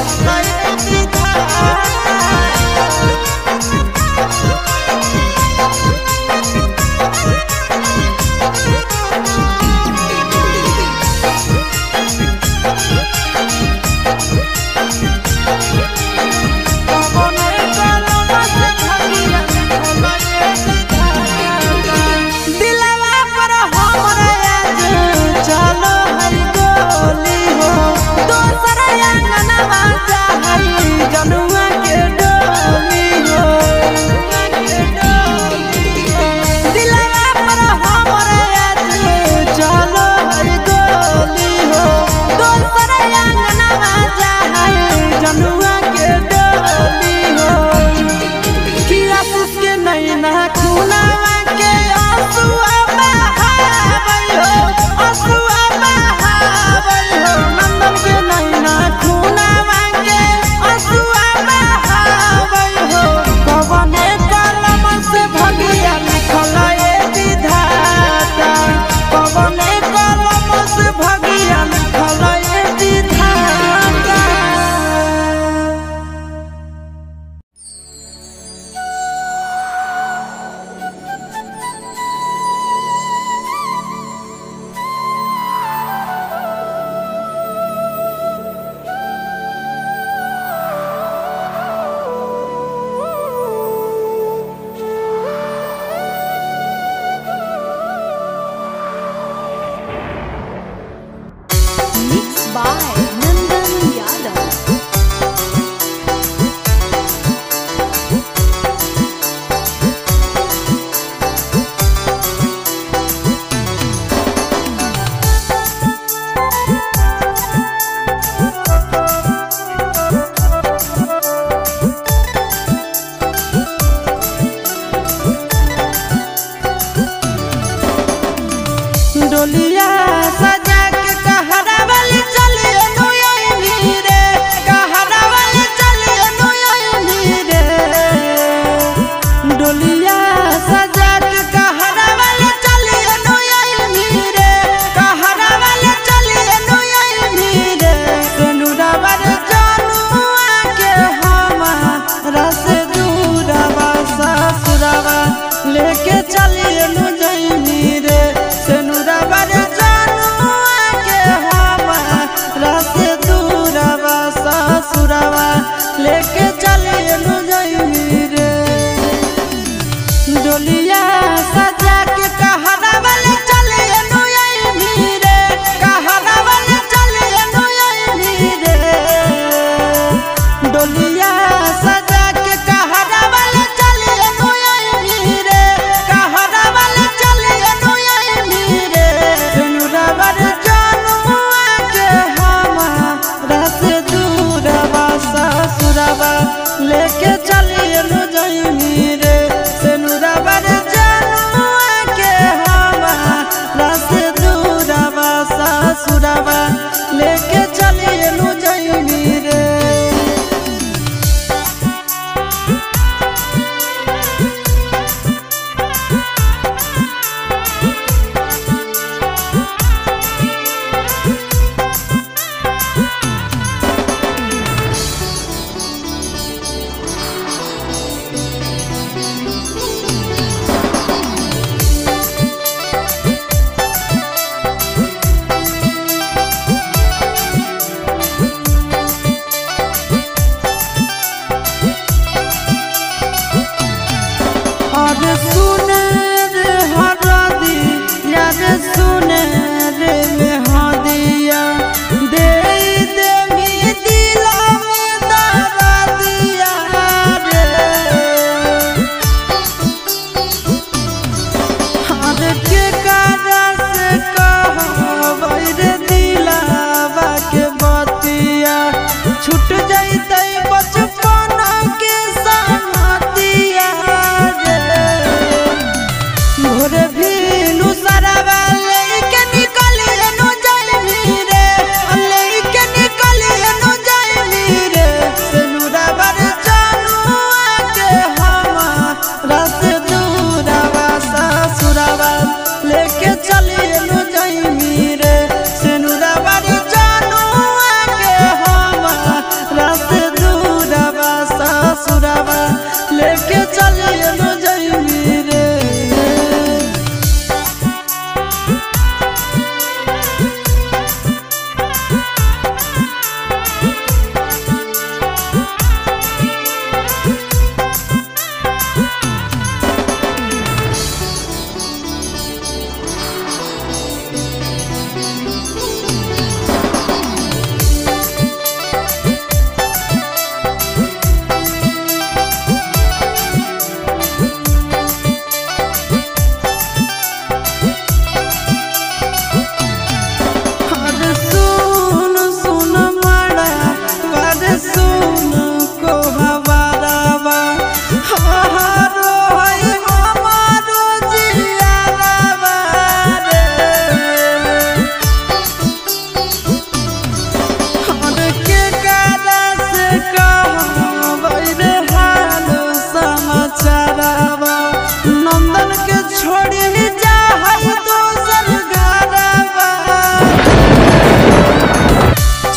डोलिया सजा के कहरावल चलिए नुयनी रे, कहरावल चलिए नुयनी रे। डोलिया सजा के कहरावल चलिए नुयनी रे, कहरावल चलिए नुयनी रे। सेनुरावर जनुआ के हमारा से दूरवा ससुरवा लेके चलिए नुयनी रे। सेनुरावर जनुआ के हमारा से दूरवा ससुरवा लेके चलिए नुयनी रे। डोलिया सजा के कहरावल चलिए नुयनी रे, कहरावल चलिए नुयनी रे। डोलिया सजा के कहरावल चलिए नुयनी रे, कहरावल चलिए नुयनी रे। सेनुरावर जनुआ के हमारा से दूरवा ससुरवा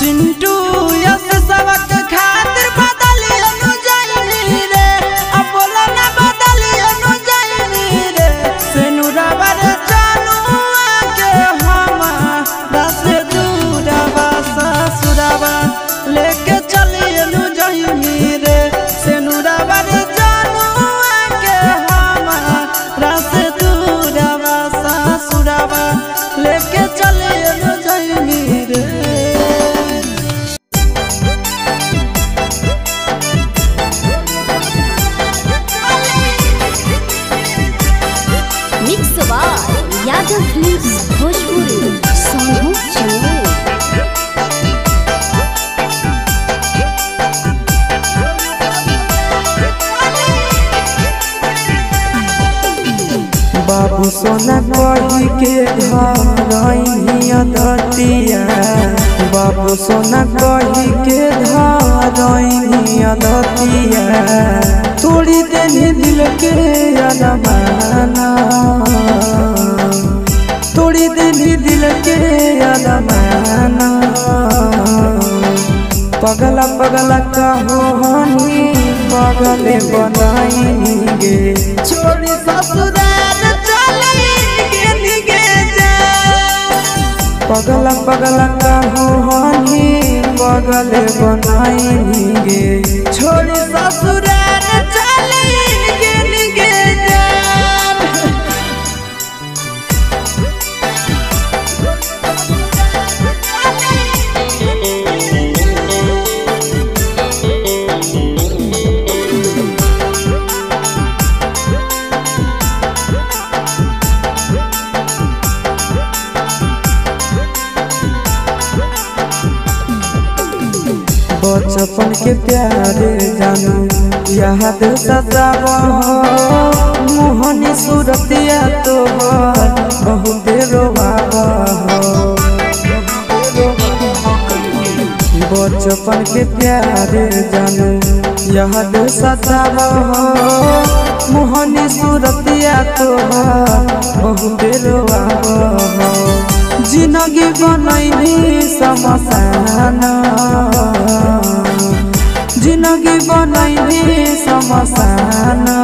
चिंटू यस सबक खातिर बदलिए नु जाइनी रे अपोला ना बदलिए नु जाइनी रे सेनुरावा रे जानुआ के हमारा से दूरवा ससुरावा लेके चलिए नु जाइनी रे सेनुरावा रे जानुआ के हमारा से दूरवा ससुरावा लेके चलिए नु जाइनी रे। यादव फिल्म्स भोजपुरी सोनू चोर बाबू सोना कही के धरइया दतिया बाबू सोना कही के धरइया दतिया तोड़ी देनी दिल के अरमाना तोड़ी देनी दिल के अरमाना पगला पगला कहो हनी पगले बनाई गे छोड़ी ससुराल चलेंगे निगे जा पगला पगला कहो हनी पगले बनाई गे छोड़ी ससुराल चलेंगे निगे जा। बचपन के प्यारे जानू याद सतावा मोहनी सूरतिया तो बहुत रोवावा बचपन के प्यारे जानू याद सतावा मोहनी सूरतिया तो बहुत रोवावा जिंदगी बनैली समसाना जिंदगी बनैली समसाना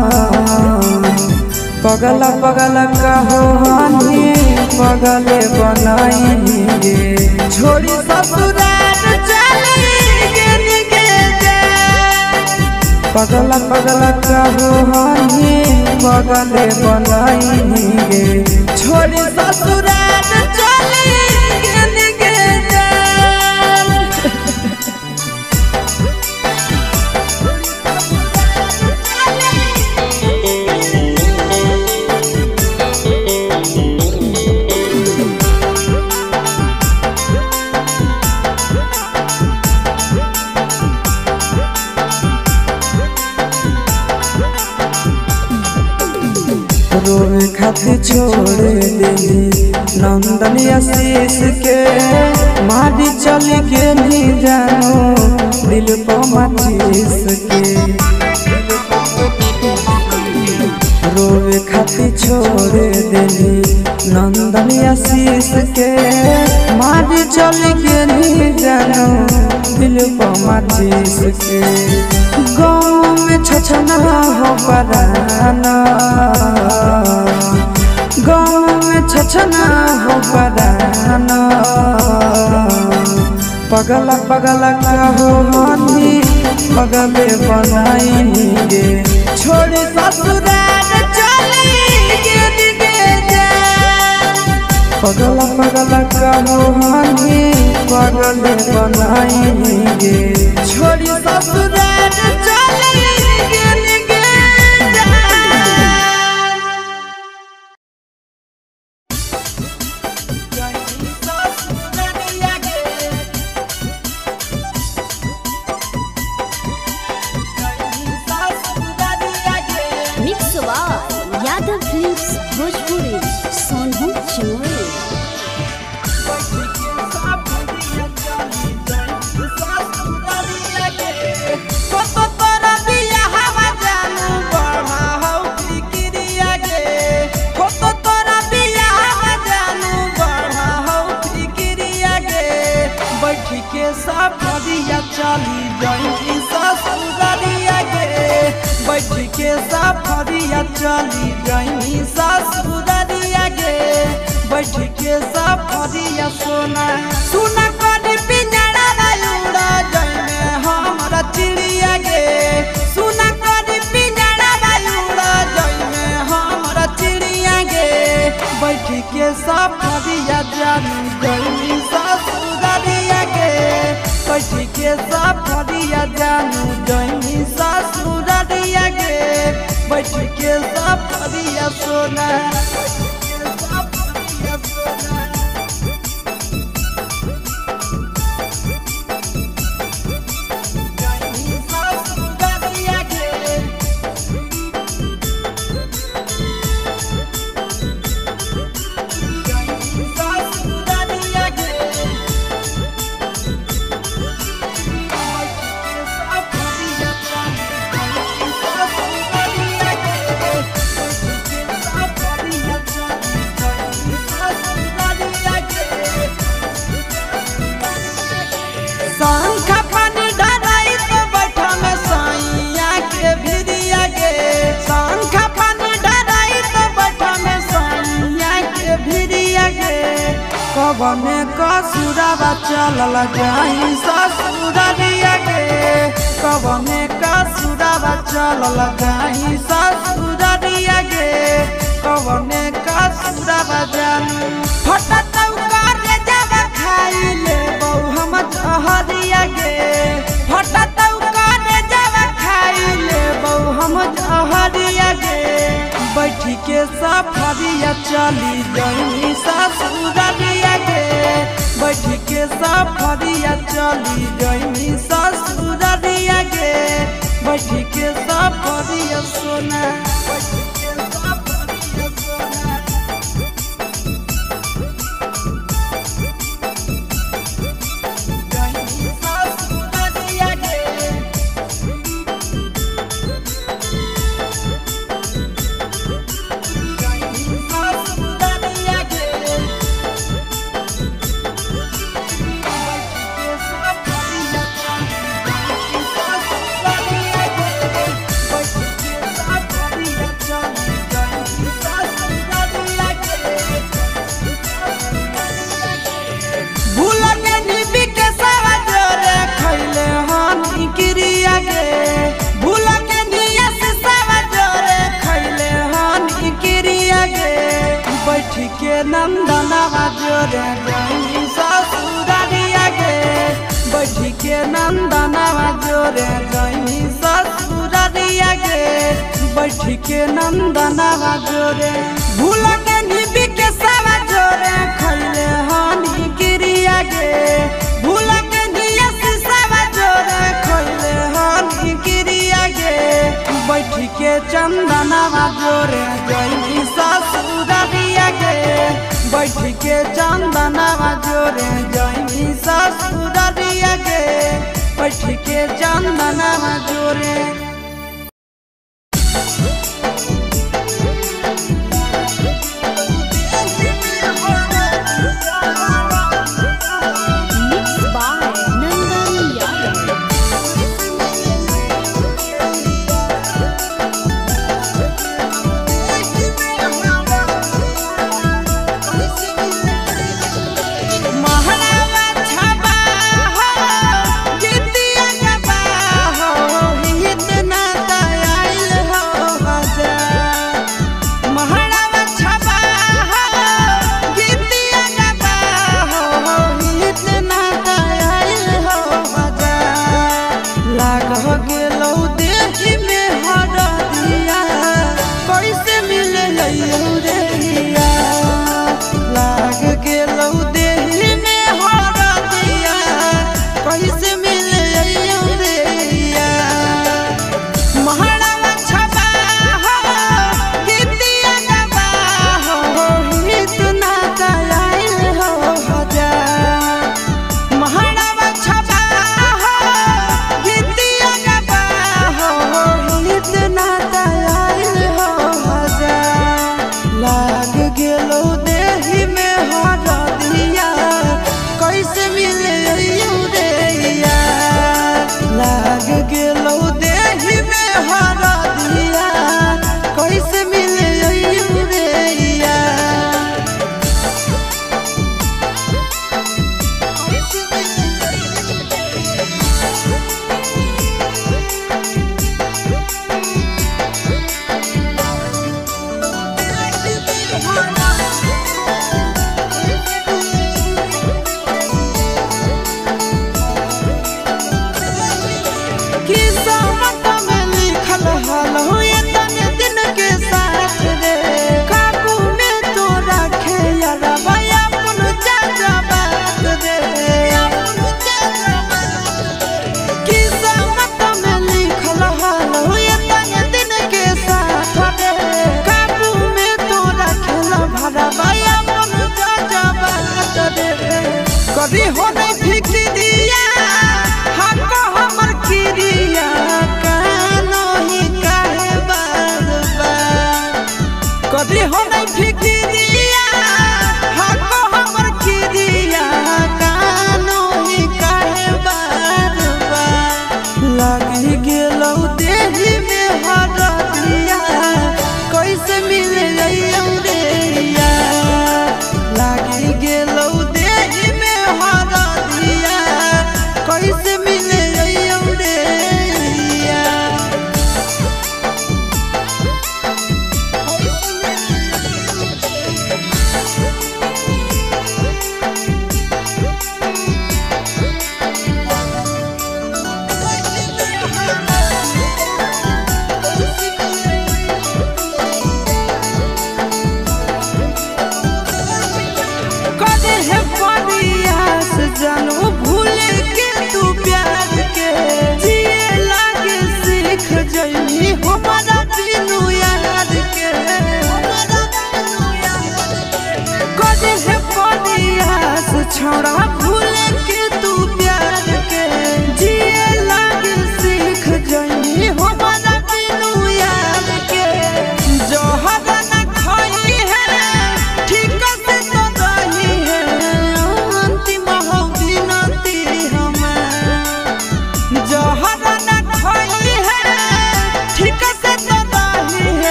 पगला पगला कहो हनी पगले बनाई गे छोड़ी ससुराल चलेंगे निगे जा पगला पगला कहो हनी पगले बनाई गे छोड़ी ससुराल चलेंगे निगे जा। रोवे खातिर छोड़ देली नंदन आशीष के मारी चली के नहीं जानो दिल को माचिस के रोवे खातिर छोड़ देली नंदन आशीष के मारी चली के नहीं जानो दिल को माचिस के गाँव में छछना हो पराना गाँव में छछना हो पराना पगला पगला कहो हनी पगले बनाई गे छोड़ी ससुराल चलेंगे निगे जा पगला पगला कहो हनी पगले बनाई गे छोड़ी ससुराल चलेंगे निगे जा। यादव फिल्म्स भोजपुरी सोनू चोर तो के सफरिया चली जाई ससुरारिया गे बैठ के सफरिया चली जाई ससुरारिया गे बैठ के सफरिया सोना सुना करी पिंजरा उड़ा जाई हमरा चिड़िया गे सुना करी पिंजरा उड़ा जाई हमरा चिड़िया गे बैठ के सफरिया जानी जाई ससुरारिया गे बैठ के सफरिया जानू जाई ससुरारिया गे बैठ के सफरिया सोना कवने कसुरावा चलल जाई ससुरारिया गे कवने कसुरावा चलल जाई ससुरारिया गे कवने कसुरावा जानू फटत उकारे जावा खाई ले बहु हम जहरिया गे फटत उकारे जावा खाई ले बहु हम जहरिया गे बैठ के सफरिया चली जाई ससुरारिया गे बैठ के सफरिया चली जाई ससुरारिया गे बैठ के सफरिया सोना के नंदनवा जोरे जाई ससुरारिया गे बैठ के नंदनवा जोरे जाई ससुरारिया गे बैठ के नंदनवा जोरे भूल के निबी के सावा जोरे खैले हानि गिरिया गे भूल के निया से सावा जोरे खैले हानि गिरिया गे बैठ के चंदनवा जोरे जाई ससुरारिया गे बैठ के चंदनवा जोरे जाई ससुरारिया गे बैठ के चंदनवा जोरे कैसे मिले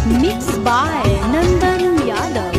मिक्स बाय नंदन यादव।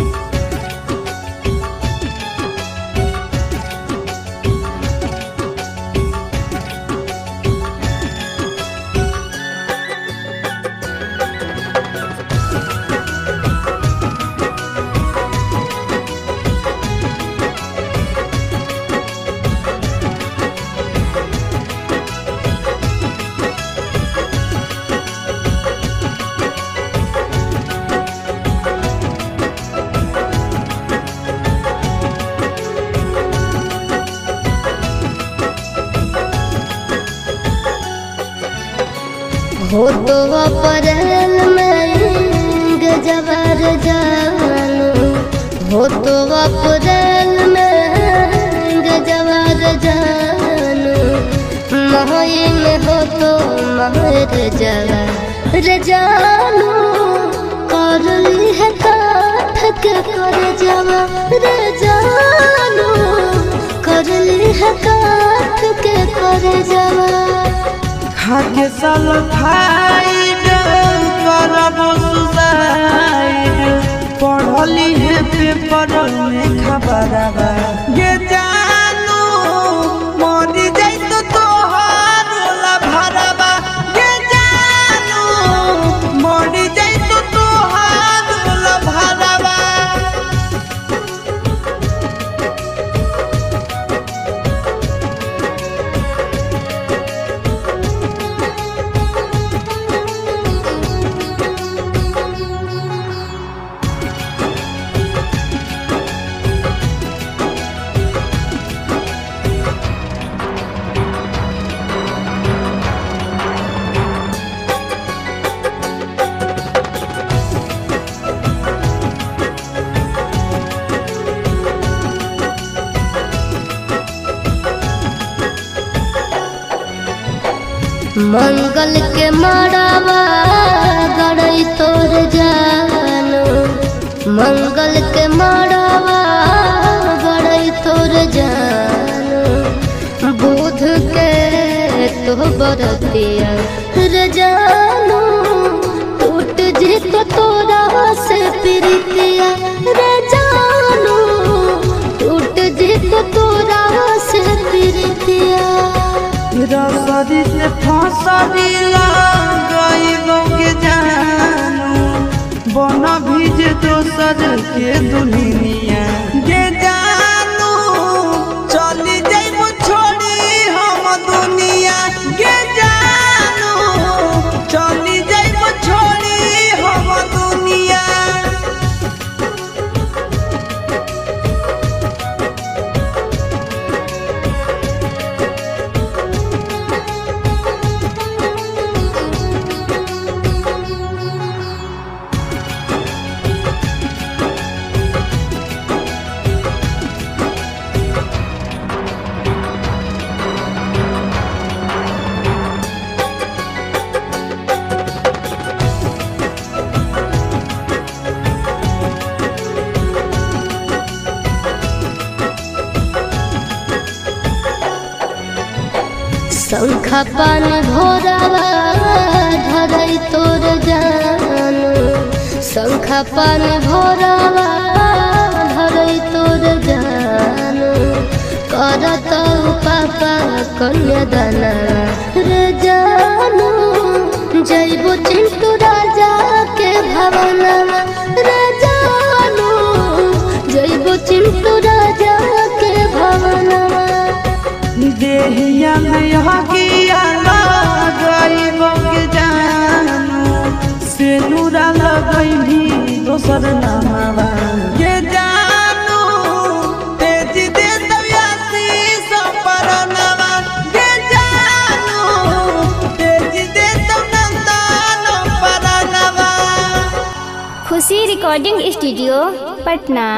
हो तो अप्रैल में गजबर जानू, हो तो अप्रैल में गजबर जानू, मई में हो तो महर जवर जानू, कर ली है काठ के कर जवर जानू, कर ली है काठ के कर जवर। खाके सल्फाइड करब सुसाइड, पढ़ली है पेपर में खबरवा ये जानू, मरी जाई तो तोहार भरवा ये जानू, मरी जाई तो तोहार भरवा। मंगल के मड़ावा गड़ई तोर जानू, मंगल के मड़ावा गड़ई तोर जानू, बुध के तो बरतिया रे जानू, टूट जी तो तोरा से प्रीतिया रे जानू, टूट जी तो तोरा से प्रीतिया। रसरी से फसरी लगाइबो के जानू, बन भीज दोसर के दुनिया के जानू, चली जाइबो छोड़ी हम दुनिया के जानू, चली जाइबो छोड़ी हम दुनिया। शंखा पान भोरावा धरई तोर जानू, शंखा पान भोरावा धरई तोर जानू, करत पापा कन्यादाना रे जानू, जइबो चिंटू राजा के भवनवा रे जानू, जइबो चिंटू राजा के भवनवा। देहिया में हकिया लगाइबो के जानू, सेनुरा लगैभी दोसर नामवा के जानू, तेज दे दयासी सपरनवा के जानू, तेज दे नंदन परनवा। Khushi recording studio Patna.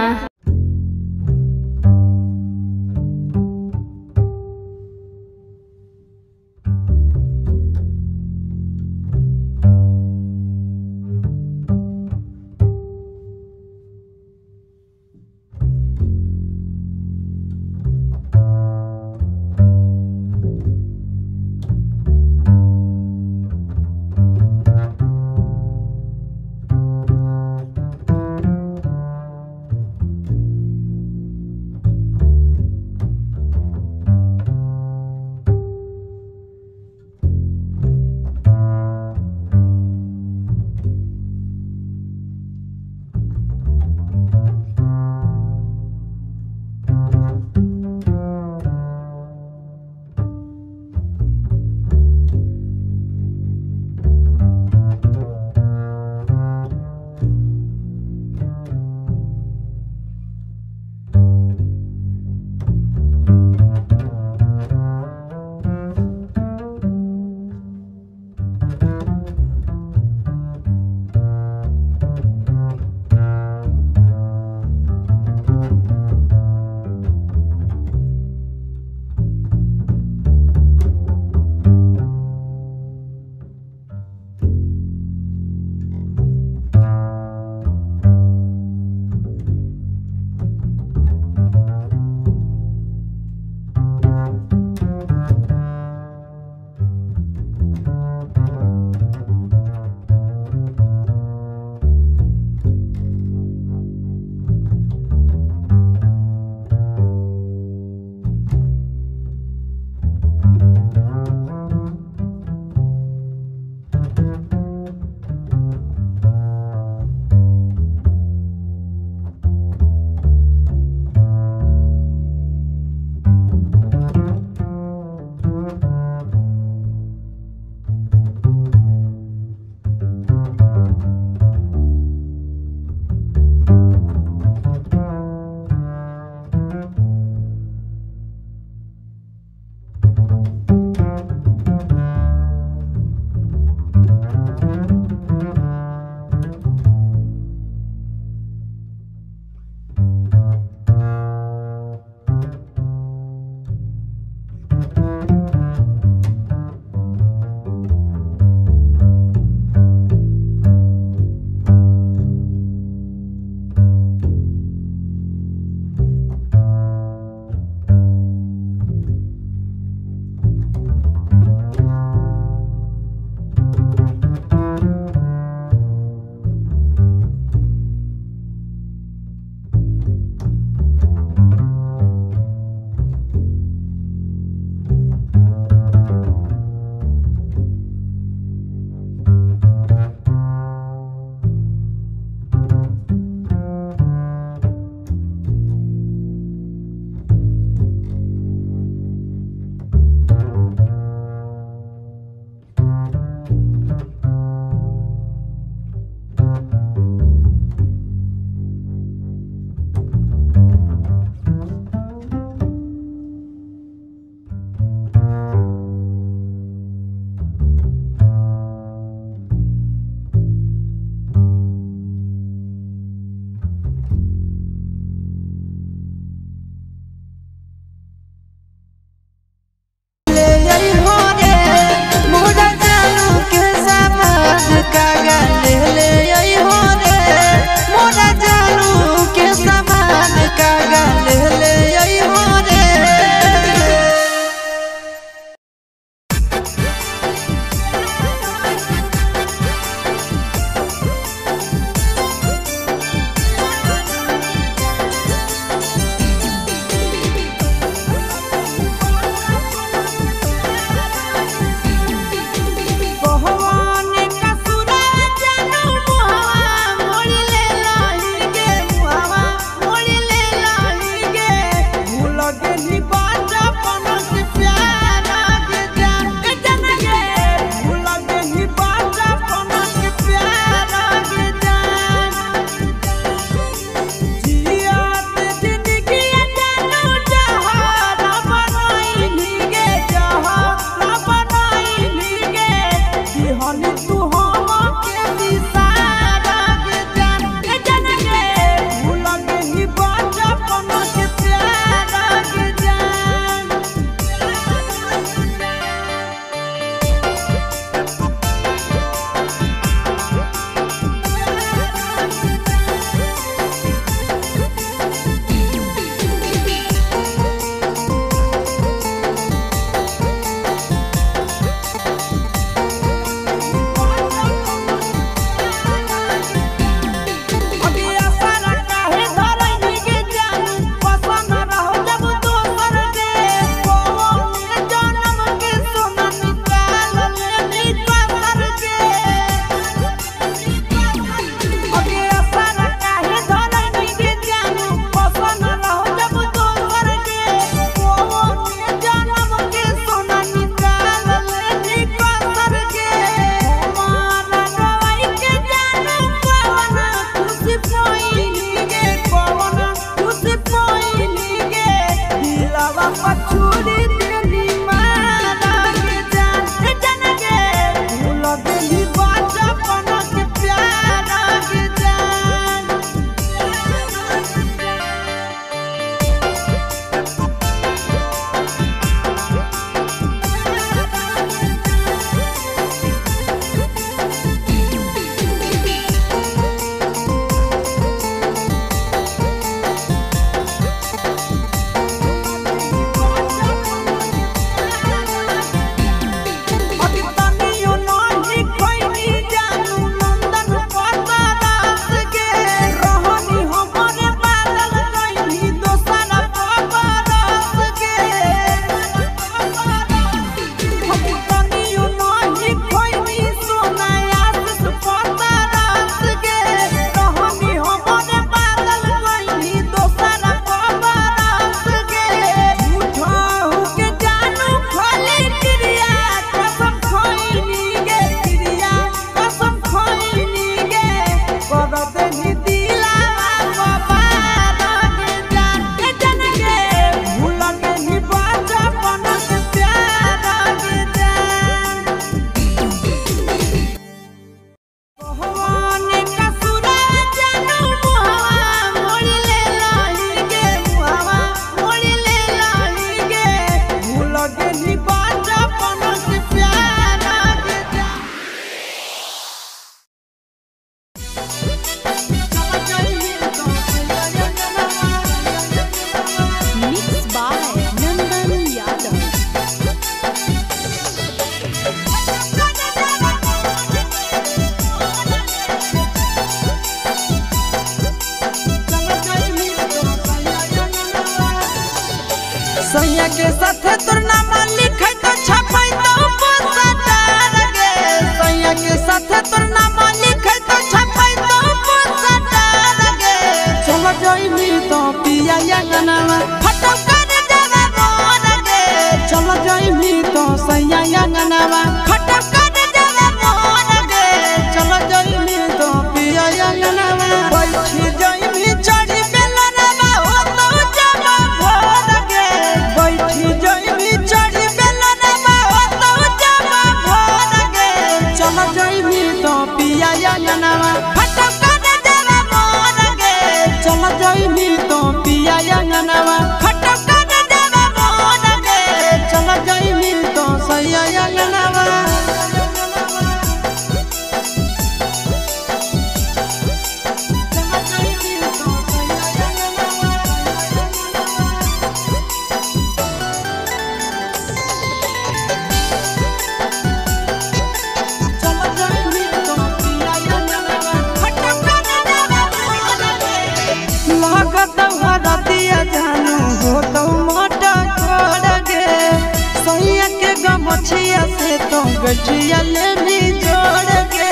से तो गठिया लेनी जोड़ के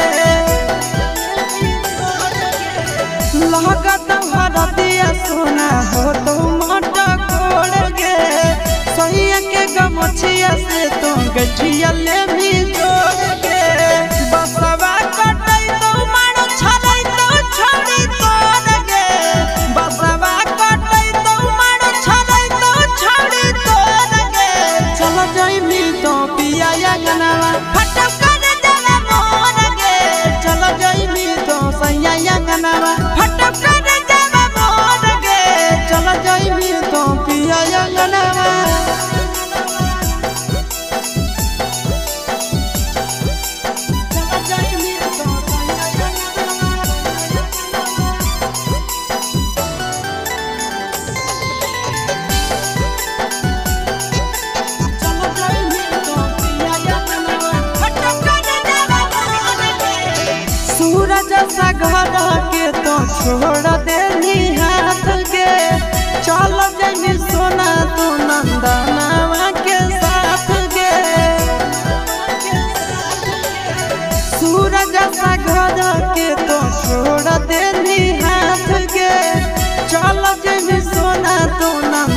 लागत हरदिया सोना हो तो माटा कोड़ के सैया के गमछिया से तो गठिया लेनी जोड़ के बसवा कटै तो मारो छलै तो छोड़ी तोड़ के बसवा कटै तो मारो छलै तो छोड़ी तोड़ के चल जाइमी तो पिया गनवा फटक कर जाला मोर के चल जाइमी तो सैया गनवा फटक कर जाला मोर के चल जाइमी तो पिया गनवा सूरज सा घर के तो छोड़ देनी हाथ के चल जाइमी सोना तू नंदनवा के साथ के सूरज सा घर के तो छोड़ देनी हाथ के चल जाइमी सोना तू